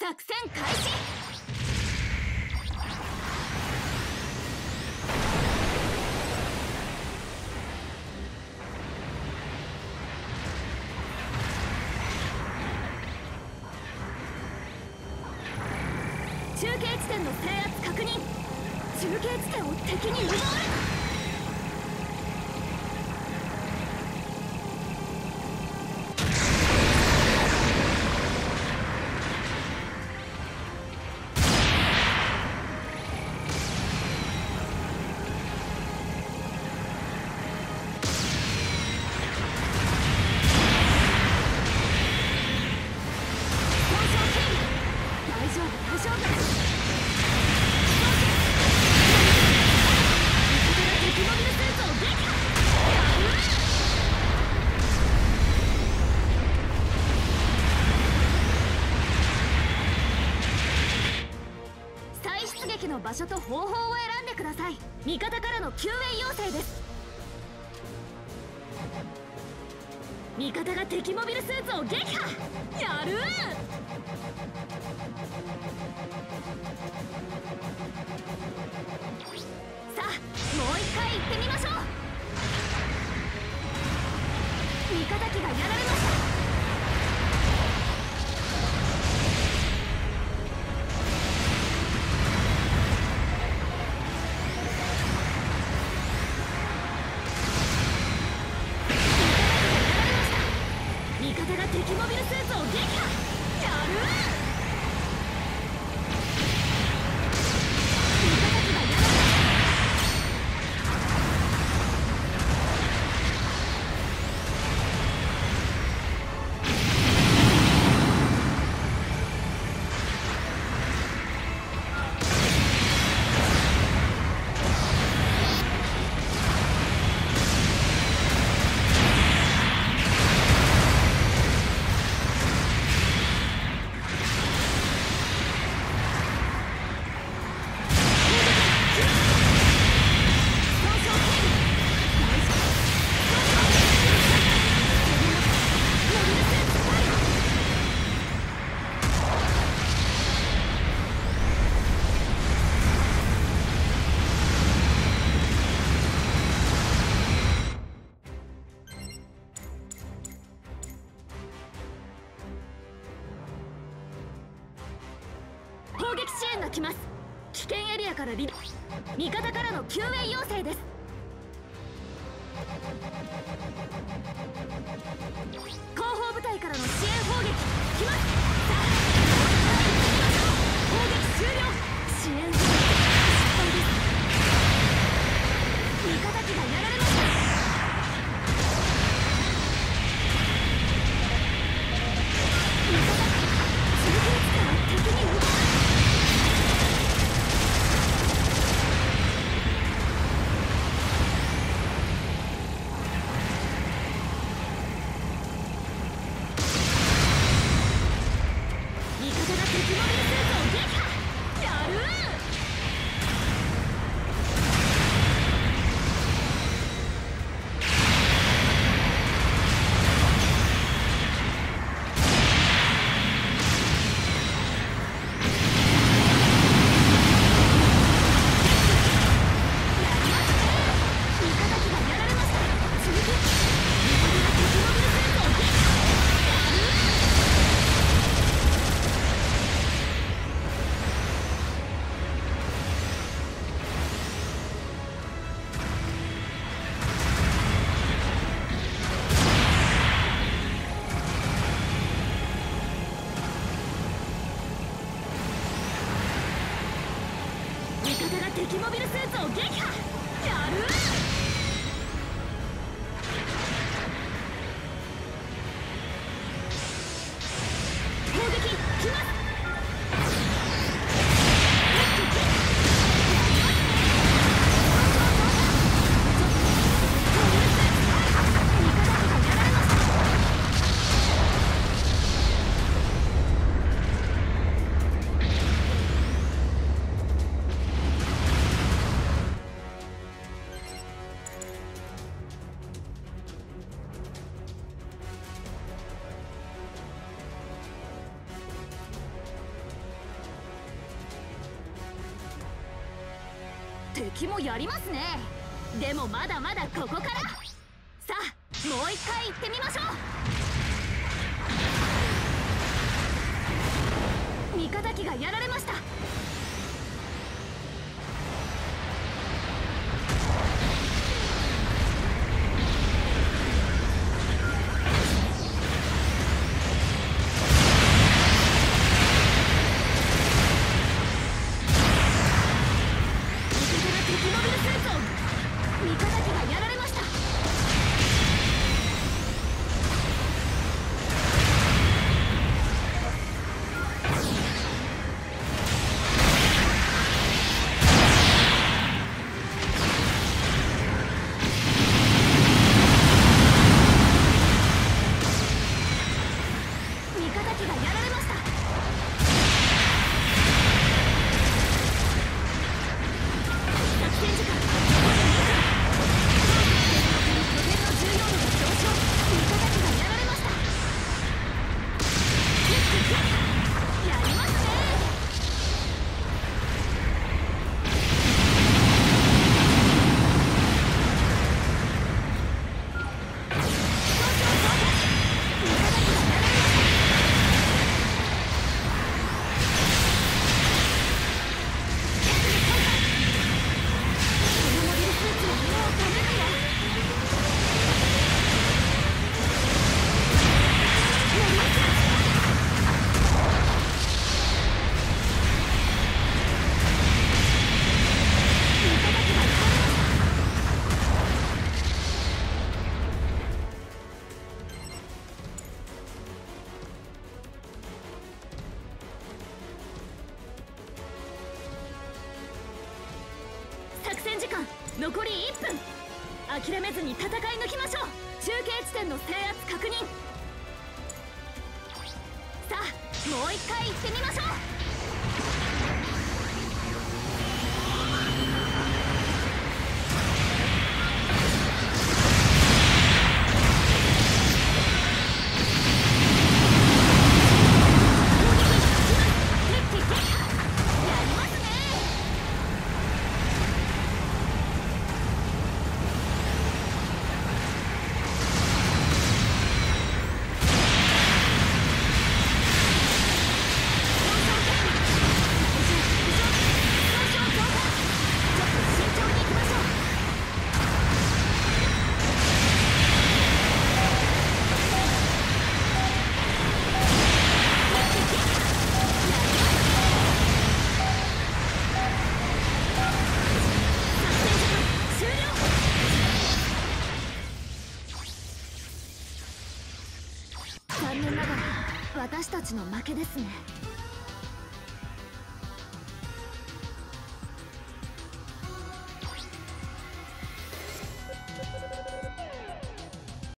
作戦開始。中継地点の制圧確認。中継地点を敵に奪われた。場所と方法を選んでください。味方からの救援要請です。味方が敵モビルスーツを撃破。やるさあ、もう一回行ってみましょう。味方機がやられました。敵モビルスーツを撃破。やる味方機がやられた。攻撃支援が来ます。危険エリアから味方からの救援要請です。後方部隊からの支援砲撃来ます。さあ、砲撃終了。支援砲撃失敗です。味方機がやられました。味方機中継地点を敵に奪われた。敵モビルスーツを撃破。やる攻撃来ます。 敵もやりますね。でもまだまだここから。さあもう一回行ってみましょう。味方機がやられました。作戦時間残り1分。諦めずに戦い抜きましょう。中継地点の制圧確認。さあもう一回行ってみましょう。残念ながら私たちの負けですね。